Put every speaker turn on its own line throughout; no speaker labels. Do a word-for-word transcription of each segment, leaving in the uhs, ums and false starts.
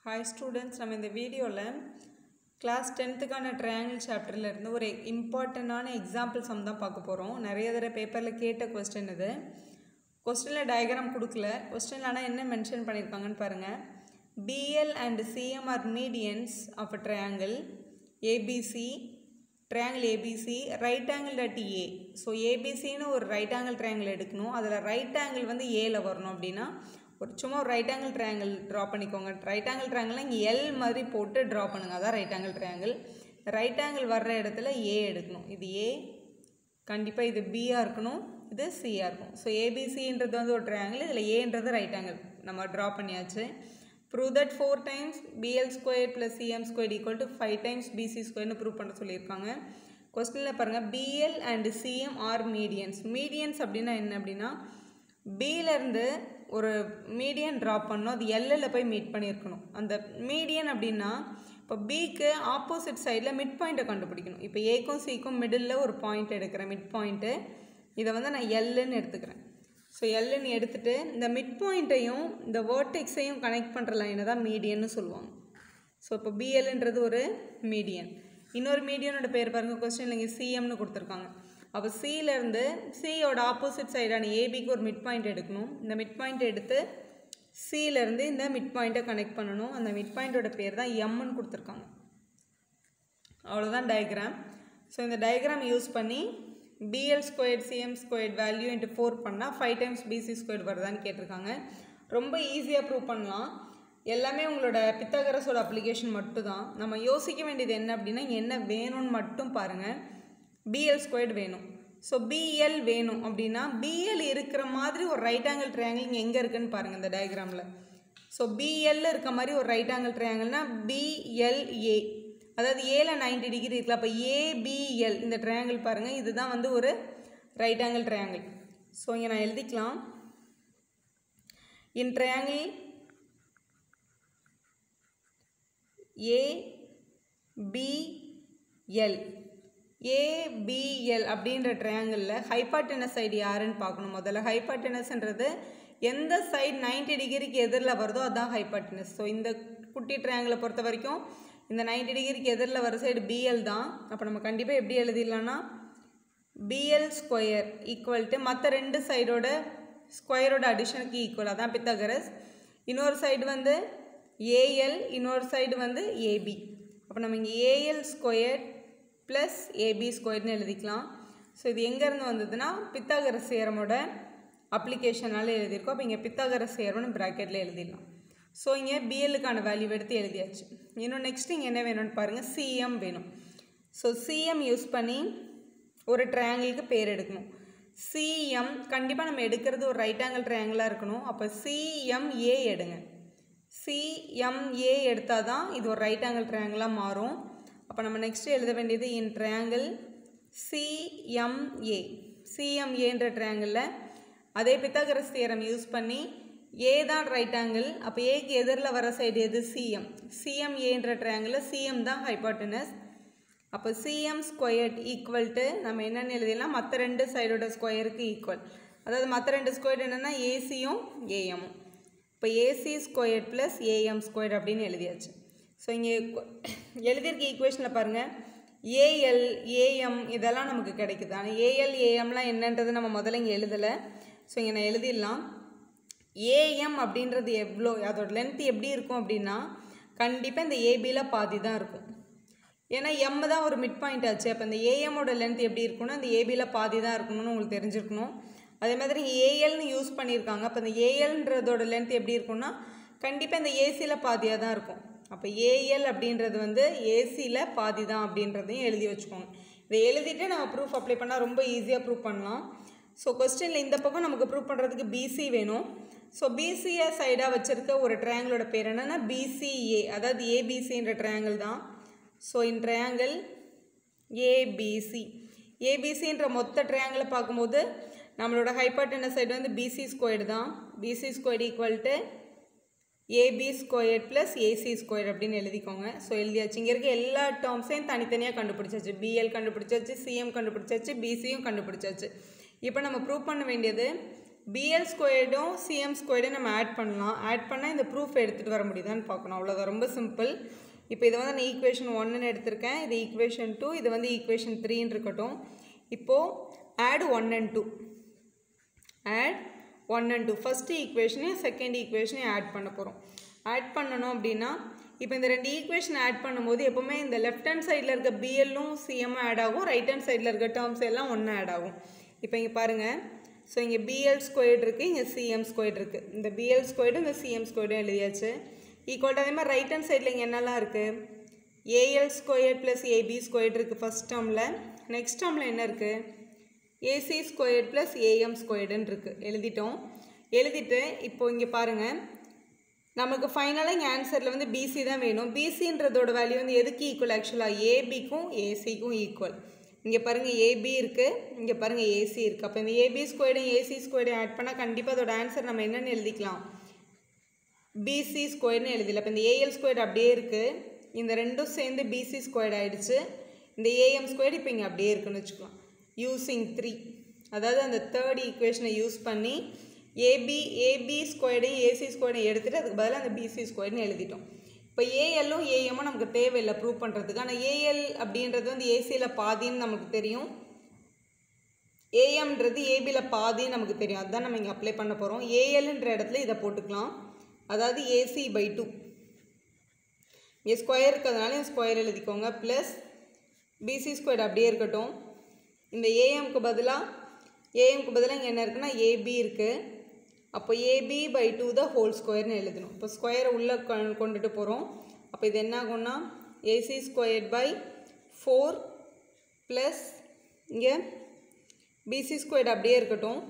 Hi students, நம்ம இந்த வீடியோல class tenth கான triangle chapterல இருந்து ஒரு இம்பார்ட்டன்டான எக்ஸாம்பிள் சம் தான் பார்க்க போறோம். நிறைய தடவை பேப்பர்ல கேட்ட क्वेश्चन இது. क्वेश्चनல டயகிராம் கொடுக்கல. क्वेश्चनல ஆனா என்ன மென்ஷன் பண்ணிருக்காங்கன்னு பாருங்க. B L and C M are medians of a triangle A B C. Triangle A B C right angle at A. So A B C னு ஒரு right angle triangle எடுக்கணும். அதுல right angle வந்து A ல வரணும் அப்படினா ஒரு சும்மா ஒரு ரைட் ஆங்கிள் ட்ரையாங்கிள் ட்ரா பண்ணிக்கோங்க. ரைட் ஆங்கிள் ட்ரையாங்கிள் இங்கே எல் மாதிரி போட்டு ட்ரா பண்ணுங்க. அதான் right angle triangle. Right angle வர்ற இடத்துல ஏ எடுக்கணும். இது ஏ, கண்டிப்பாக இது பியாக இருக்கணும், இது சியாக இருக்கும். ஸோ ஏபிசின்றது வந்து ஒரு ட்ரையாங்கிள், இதில் ஏன்றது ரைட் ஆங்கிள் நம்ம ட்ரா பண்ணியாச்சு. Prove that four times PL square plus CM square equal to five times BC ஸ்கொயர்னு ப்ரூவ் பண்ண சொல்லியிருக்காங்க. கொஸ்டினில் பாருங்கள், PL and CM are medians. Medians அப்படின்னா என்ன அப்படின்னா, பியிலேருந்து ஒரு மீடியன் ட்ரா பண்ணணும், அது எல்லில் போய் மீட் பண்ணியிருக்கணும். அந்த மீடியன் அப்படின்னா இப்போ பிக்கு ஆப்போசிட் சைடில் மிட் பாயிண்ட்டை கண்டுபிடிக்கணும். இப்போ ஏக்கும் சிக்கும் மிடில் ஒரு பாயிண்ட் எடுக்கிறேன், மிட் பாயிண்ட்டு. இதை வந்து நான் எல்லுன்னு எடுத்துக்கிறேன். ஸோ எல்லுன்னு எடுத்துகிட்டு இந்த மிட் பாயிண்ட்டையும் இந்த வேர்டெக்ஸையும் கனெக்ட் பண்ணுற லைனை தான் மீடியன்னு சொல்லுவாங்க. ஸோ இப்போ பிஎல்ன்றது ஒரு மீடியன். இன்னொரு மீடியனோட பேர் பாருங்கள், கொஸ்டின் இங்கே சிஎம்னு கொடுத்துருக்காங்க. அப்போ சியிலேருந்து சியோட ஆப்போசிட் சைடான ஏபிக்கு ஒரு மிட் பாயிண்ட் எடுக்கணும். இந்த மிட் பாயிண்ட் எடுத்து சியிலேருந்து இந்த மிட் பாயிண்ட்டை கனெக்ட் பண்ணணும். அந்த மிட் பாயிண்ட்டோட பேர் தான் எம்னு கொடுத்துருக்காங்க. அவ்வளோதான் டயக்ராம். ஸோ இந்த டயக்ராம் யூஸ் பண்ணி PL squared CM squared value into four பண்ணால் ஃபைவ் டைம்ஸ் பிசி ஸ்கொயர்ட் வருதான்னு கேட்டிருக்காங்க. ரொம்ப ஈஸியாக ப்ரூவ் பண்ணலாம். எல்லாமே உங்களோட பித்தாகரஸோட அப்ளிகேஷன் மட்டும் தான். நம்ம யோசிக்க வேண்டியது என்ன அப்படின்னா, என்ன வேணும்னு மட்டும் பாருங்கள். பிஎல் ஸ்கொயர்டு வேணும். ஸோ பிஎல் வேணும் அப்படின்னா பிஎல் இருக்கிற மாதிரி ஒரு ரைட் ஆங்கிள் ட்ரையாங்கிள் இங்கே எங்கே இருக்குன்னு பாருங்கள் இந்த டயக்ராமில். ஸோ பிஎல்ல இருக்க மாதிரி ஒரு ரைட் ஆங்கிள் ட்ரையாங்கிள்னா பிஎல்ஏ, அதாவது ஏல நைன்டி டிகிரி இருக்குல்ல. அப்போ ஏபிஎல் இந்த ட்ரையாங்கிள் பாருங்கள், இதுதான் வந்து ஒரு ரைட் ஆங்கிள் ட்ரையாங்கிள். ஸோ இங்கே நான் எழுதிக்கலாம், இன் ட்ரையாங்கிள் ஏபிஎல் ஏபிஎல் அப்படின்ற ட்ரையாங்கிளில் ஹைபார்டெனஸ் சைடு யாருன்னு பார்க்கணும். முதல்ல ஹைபார்டெனஸ்ன்றது எந்த சைடு நைன்டி டிகிரிக்கு எதிரில் வருதோ அதுதான் ஹைபார்டெனஸ். ஸோ இந்த குட்டி ட்ரையாங்கிளை பொறுத்த வரைக்கும் இந்த நைன்டி டிகிரிக்கு எதிரில் வர சைடு பிஎல் தான். அப்போ நம்ம கண்டிப்பாக எப்படி எழுதிடலாம்னா, பிஎல் ஸ்கொயர் ஈக்குவல் டு மற்ற ரெண்டு சைடோட ஸ்கொயரோட அடிஷனுக்கு ஈக்குவல், அதான் பித்தாகரஸ். இன்னொரு சைடு வந்து ஏஎல், இன்னொரு சைடு வந்து ஏபி. அப்போ நம்ம இங்கே ஏஎல் ஸ்கொயர் ப்ளஸ் ஏபி ஸ்கொயர்னு எழுதிக்கலாம். ஸோ இது எங்கேருந்து வந்ததுன்னா பித்தாகரஸ் தியரமோட அப்ளிகேஷனால் எழுதியிருக்கோம். அப்போ இங்கே பித்தாகரஸ் தியரம்னு ப்ராக்கெட்டில் எழுதிடலாம். ஸோ இங்கே பிஎல்லுக்கான வேல்யூ எடுத்து எழுதியாச்சு. இன்னும் நெக்ஸ்ட் இங்கே என்ன வேணும்னு பாருங்கள், சிஎம் வேணும். ஸோ சிஎம் யூஸ் பண்ணி ஒரு ட்ரையாங்கிளுக்கு பேர் எடுக்கணும். சிஎம் கண்டிப்பாக நம்ம எடுக்கிறது ஒரு ரைட் ஆங்கிள் ட்ரையாங்கிளாக இருக்கணும். அப்போ சிஎம்ஏ எடுங்க. சிஎம்ஏ எடுத்தால் தான் இது ஒரு ரைட் ஆங்கிள் ட்ரையாங்கிளாக மாறும். அப்போ நம்ம நெக்ஸ்ட்டு எழுத வேண்டியது இன் ட்ரையாங்கிள் சிஎம்ஏ. சிஎம்ஏன்ற ட்ரையாங்கிளில் அதே பித்தாகரஸ் தியரம் யூஸ் பண்ணி ஏ தான் ரைட் ஆங்கிள். அப்போ ஏக்கு எதிரில் வர சைடு எது, சிஎம். சிஎம்ஏன்ற ட்ரையாங்கிளில் சிஎம் தான் ஹைபார்டெனஸ். அப்போ சிஎம் ஸ்கொயர்ட் ஈக்குவல் டு நம்ம என்னென்னு எழுதிடலாம், மற்ற ரெண்டு சைடோட ஸ்கொயருக்கு ஈக்குவல். அதாவது மற்ற ரெண்டு ஸ்கொயர் என்னென்னா ஏசியும் ஏஎம்மும். இப்போ AC square plus AM square அப்படின்னு எழுதியாச்சு. ஸோ இங்கே எழுதியிருக்க ஈக்குவேஷனில் பாருங்கள், ஏஎல் ஏஎம் இதெல்லாம் நமக்கு கிடைக்குது. ஆனால் ஏஎல் ஏஎம்லாம் என்னன்றது நம்ம முதல்ல இங்கே எழுதலை. ஸோ இங்கே நான் எழுதிடலாம், ஏஎம் அப்படின்றது எவ்வளோ, அதோட லென்த் எப்படி இருக்கும் அப்படின்னா கண்டிப்பாக இந்த ஏபியில் பாதி தான் இருக்கும். ஏன்னா எம் தான் ஒரு மிட் பாயிண்ட் ஆச்சு. அப்போ இந்த ஏஎம்மோட லென்த் எப்படி இருக்குன்னா இந்த ஏபியில் பாதி தான் இருக்கணும்னு உங்களுக்கு தெரிஞ்சிருக்கணும். அதே மாதிரி இங்கே ஏஎல்னு யூஸ் பண்ணியிருக்காங்க. அப்போ இந்த ஏஎல்ன்றதோட லென்த் எப்படி இருக்குன்னா கண்டிப்பாக இந்த ஏசியில் பாதியாக தான் இருக்கும். அப்போ ஏஎல் அப்படின்றது வந்து ஏசியில் பாதி தான் அப்படின்றதையும் எழுதி வச்சுக்கோங்க. இதை எழுதிட்டு நம்ம ப்ரூஃப் அப்ளை பண்ணால் ரொம்ப ஈஸியாக ப்ரூவ் பண்ணலாம். ஸோ கொஸ்டினில் இந்த பக்கம் நமக்கு ப்ரூவ் பண்ணுறதுக்கு பிசி வேணும். ஸோ பிசியை சைடாக வச்சுருக்க ஒரு ட்ரையாங்கிளோட பேர் என்னென்னா பிசிஏ, அதாவது ஏபிசின்ற ட்ரையாங்கிள் தான். ஸோ இன் ட்ரையாங்கிள் ஏபிசி, ஏபிசின்ற மொத்த ட்ரையாங்கிளை பார்க்கும்போது நம்மளோட ஹைபார்டெனஸ் சைடு வந்து பிசி ஸ்கொயர்டு தான். BC squared equal to AB square plus AC square அப்படின்னு எழுதிக்கோங்க. ஸோ எழுதியாச்சு. இங்கே இருக்க எல்லா டேர்ம்ஸையும் தனித்தனியாக கண்டுபிடிச்சாச்சு. பிஎல் கண்டுபிடிச்சாச்சு, சிஎம் கண்டுபிடிச்சாச்சு, பிசியும் கண்டுபிடிச்சாச்சு. இப்போ நம்ம ப்ரூவ் பண்ண வேண்டியது B L ஸ்கொயர்டும் C M ஸ்கொயர்டும் நம்ம ஆட் பண்ணலாம். ஆட் பண்ணால் இந்த ப்ரூஃப் எடுத்துகிட்டு வர முடியுதான்னு பார்க்கணும். அவ்வளோதான், ரொம்ப சிம்பிள். இப்போ இதை வந்து நான் ஈக்குவேஷன் ஒன்றுன்னு எடுத்திருக்கேன். இது ஈக்குவேஷன் டூ, இது வந்து ஈக்குவேஷன் த்ரீன்னு இருக்கட்டும். இப்போது add one and two, add one and two first ஈக்குவேஷனையும் செகண்ட் ஈக்குவேஷனையும் ஆட் பண்ண போகிறோம். ஆட் பண்ணணும் அப்படின்னா இப்போ இந்த ரெண்டு ஈக்குவேஷன் ஆட் பண்ணும்போது எப்போவுமே இந்த லெஃப்ட் ஹேண்ட் சைடில் இருக்க பிஎல்லும் சிஎம்மும் ஆட் ஆகும், ரைட் ஹேண்ட் சைடில் இருக்க டேர்ம்ஸ் எல்லாம் ஒன்றா ஆட் ஆகும். இப்போ இங்கே பாருங்கள், ஸோ இங்கே பிஎல் ஸ்கொயர்டு இருக்குது, இங்கே சிஎம் ஸ்கொயர்டு இருக்குது. இந்த பிஎல் ஸ்கொயர்டு இந்த சிஎம் ஸ்கொயர்டும் எழுதியாச்சு. ஈக்குவல் அதே மாதிரி ரைட் ஹேண்ட் சைடில் இங்கே என்னெல்லாம் இருக்குது, AL square plus AB squared இருக்குது ஃபஸ்ட் டேர்மில். நெக்ஸ்ட் டேர்மில் என்ன இருக்குது, ஏசி ஸ்கொயர் ப்ளஸ் ஏஎம் ஸ்கொயர்டுன்னு இருக்குது. எழுதிட்டோம். எழுதிட்டு இப்போது இங்கே பாருங்கள், நமக்கு ஃபைனலாக இங்கே ஆன்சரில் வந்து பிசி தான் வேணும். பிசின்றதோட வேல்யூ வந்து எதுக்கு ஈக்குவல், ஆக்சுவலாக ஏபிக்கும் ஏசிக்கும் ஈக்குவல். இங்கே பாருங்கள் ஏபி இருக்குது, இங்கே பாருங்கள் ஏசி இருக்குது. அப்போ இந்த ஏபி ஸ்கொயர்டும் ஏசி ஸ்கொயர்டும் ஆட் பண்ணால் கண்டிப்பாக அதோட ஆன்சர் நம்ம என்னென்னு எழுதிக்கலாம், பிசி ஸ்கொயர்னு எழுதிடலாம். இப்போ இந்த ஏஎல் ஸ்கொயர்டு அப்படியே இருக்குது, இந்த ரெண்டும் சேர்ந்து பிசி ஸ்கொயர்டு ஆகிடுச்சு. இந்த ஏஎம் ஸ்கொயர்டு இப்போ இங்கே அப்படியே இருக்குன்னு வச்சுக்கலாம். யூஸிங் த்ரீ, அதாவது அந்த தேர்ட் ஈக்குவேஷனை யூஸ் பண்ணி ஏபி ஏபி ஸ்கொயர்டையும் ஏசி ஸ்கொயர்டையும் எடுத்துகிட்டு அதுக்கு பதிலாக அந்த பிசி ஸ்கொயர்னு எழுதிட்டோம். இப்போ ஏஎல்லும் ஏஎம்மும் நமக்கு தேவையில்லை ப்ரூவ் பண்ணுறதுக்கு. ஆனால் ஏஎல் அப்படின்றது வந்து ஏசியில் பாதின்னு நமக்கு தெரியும், ஏஎம்ன்றது ஏபியில் பாதின்னு நமக்கு தெரியும். அதுதான் நம்ம இங்கே அப்ளை பண்ண போகிறோம். ஏஎல்ன்ற இடத்துல இதை போட்டுக்கலாம், அதாவது ஏசி பை டூ. இங்கே ஸ்கொயர் இருக்கிறதுனால ஸ்கொயர் எழுதிக்கோங்க, ப்ளஸ் பிசி ஸ்கொயர் அப்படியே இருக்கட்டும். இந்த ஏஎம்க்கு பதிலாக ஏஎம்க்கு பதிலாக இங்கே என்ன இருக்குன்னா ஏபி இருக்குது. அப்போ AB by two the whole ஸ்கொயர்னு எழுதணும். இப்போ ஸ்கொயரை உள்ளே கொண்டுட்டு போகிறோம். அப்போ இது என்ன ஆகும்னா AC square by four plus இங்கே பிசி ஸ்கொயர் அப்படியே இருக்கட்டும்.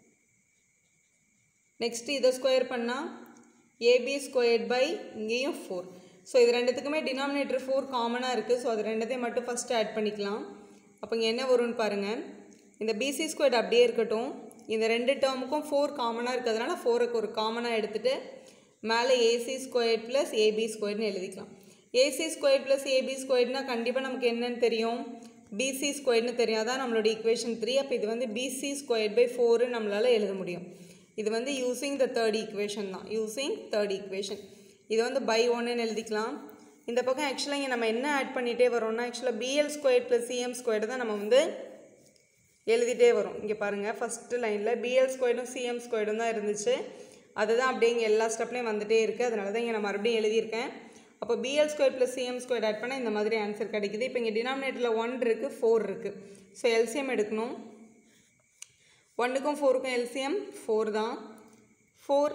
நெக்ஸ்ட்டு இதை ஸ்கொயர் பண்ணால் ஏபி ஸ்கொயர் பை இங்கேயும் ஃபோர். ஸோ இது ரெண்டுத்துக்குமே டினாமினேட்டர் ஃபோர் காமனாக இருக்குது. ஸோ அது ரெண்டுத்தையும் மட்டும் ஃபஸ்ட்டு ஆட் பண்ணிக்கலாம். அப்போ இங்கே என்ன வரும்னு பாருங்கள், இந்த பிசி ஸ்கொயர் அப்படியே இருக்கட்டும். இந்த ரெண்டு டேர்முக்கும் ஃபோர் காமனாக இருக்கிறதுனால ஃபோருக்கு ஒரு காமனாக எடுத்துகிட்டு மேலே ஏசி ஸ்கொயர் ப்ளஸ் ஏபி ஸ்கொயர்னு எழுதிக்கலாம். ஏசி ஸ்கொயர் ப்ளஸ் ஏபி ஸ்கொயர்னால் கண்டிப்பாக நமக்கு என்னன்னு தெரியும், பிசி ஸ்கொயர்னு தெரியும். அதான் நம்மளோட ஈக்குவேஷன் த்ரீ. அப்போ இது வந்து பிசி ஸ்கொயர் பை ஃபோரு நம்மளால் எழுத முடியும். இது வந்து யூஸிங் த தேர்ட் ஈக்குவேஷன் தான், யூஸிங் தேர்ட் ஈக்குவேஷன். இது வந்து பை ஒன்றுன்னு எழுதிக்கலாம். இந்த பக்கம் ஆக்சுவலாக இங்கே நம்ம என்ன ஆட் பண்ணிகிட்டே வரோம்னா, ஆக்சுவலாக BL square plus CM square தான் நம்ம வந்து எழுதிட்டே வரும். இங்கே பாருங்கள், ஃபஸ்ட்டு லைனில் பிஎல் ஸ்கொயர்டும் சிஎம் ஸ்கொயர்டும் தான் இருந்துச்சு. அதுதான் அப்படியே இங்கே எல்லா ஸ்டெப்லையும் வந்துகிட்டே இருக்குது. அதனால தான் இங்கே நான் மறுபடியும் எழுதியிருக்கேன். அப்போ BL square plus CM square add பண்ணால் இந்த மாதிரி ஆன்சர் கிடைக்குது. இப்போ இங்கே டினாமினேட்டரில் ஒன் இருக்குது, ஃபோர் இருக்குது. ஸோ எல்சிஎம் எடுக்கணும். ஒன்றுக்கும் ஃபோருக்கும் எல்சிஎம் ஃபோர் தான். Four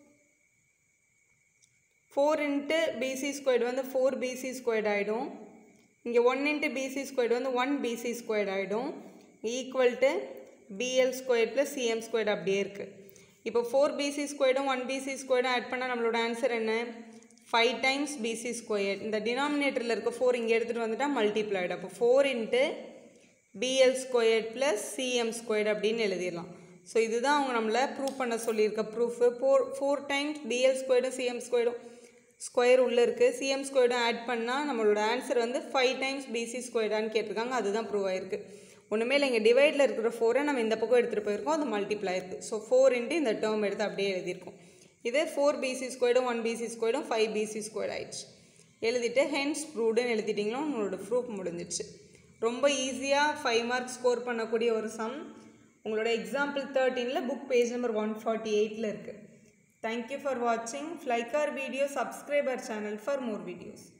four into BC squared வந்து ஃபோர் பிசி ஸ்கொயர்டு ஆகிடும். இங்கே ஒன் இன்ட்டு பிசி ஸ்கொயர்டு வந்து ஒன் பிசி ஸ்கொயர்டு ஆகிடும். Equal to BL square plus CM squared அப்படியே இருக்குது. இப்போ ஃபோர் பிசி ஸ்கொயர்டும் ஒன் பிசி ஸ்கொயர்டும் ஆட் பண்ணால் நம்மளோட ஆன்சர் என்ன, ஃபைவ் டைம்ஸ் பிசி ஸ்கொயர். இந்த டினாமினேட்டரில் இருக்க ஃபோர் இங்கே எடுத்துகிட்டு வந்துட்டால் மல்டிப்ளைடு. அப்போ four into BL square plus CM squared அப்படின்னு எழுதிடலாம். ஸோ இதுதான் அவங்க நம்மளை ப்ரூவ் பண்ண சொல்லியிருக்க proof. Four four times BL ஸ்கொயர்டும் சிஎம் ஸ்கொயர்டும் ஸ்கொயர் உள்ளே இருக்குது. சிஎம் ஸ்கொயர்டும் ஆட் பண்ணால் நம்மளோட ஆன்சர் வந்து ஃபைவ் டைம்ஸ் பிசி ஸ்கொயர்டான்னு கேட்டிருக்காங்க. அதுதான் ப்ரூவ் ஆகிருக்கு. ஒன்றுமே இல்லை, இங்கே டிவைடில் இருக்கிற ஃபோரை நம்ம இந்த பக்கம் எடுத்துகிட்டு போயிருக்கோம், அது மல்டிப்ளை இருக்குது. ஸோ ஃபோர் இன்ட்டு இந்த டேர்ம் எடுத்து அப்படியே எழுதியிருக்கோம். இதே ஃபோர் பிசி ஸ்கொயர்டும் ஒன் பிசி ஸ்கொயர்டும் ஃபைவ் பிசி ஸ்கொயர் ஆயிடுச்சு. எழுதிட்டு ஹென்ஸ் ப்ரூவ்டுன்னு எழுதிட்டிங்களோ உங்களோட ப்ரூஃப் முடிஞ்சிடுச்சு. ரொம்ப ஈஸியாக ஃபைவ் மார்க்ஸ் ஸ்கோர் பண்ணக்கூடிய ஒரு சம் உங்களோட எக்ஸாம்பிள் தேர்ட்டீனில் book page number one forty எயிட்டில் இருக்குது. தேங்க்யூ ஃபார் வாட்சிங். Like our video, subscribe our channel for more videos.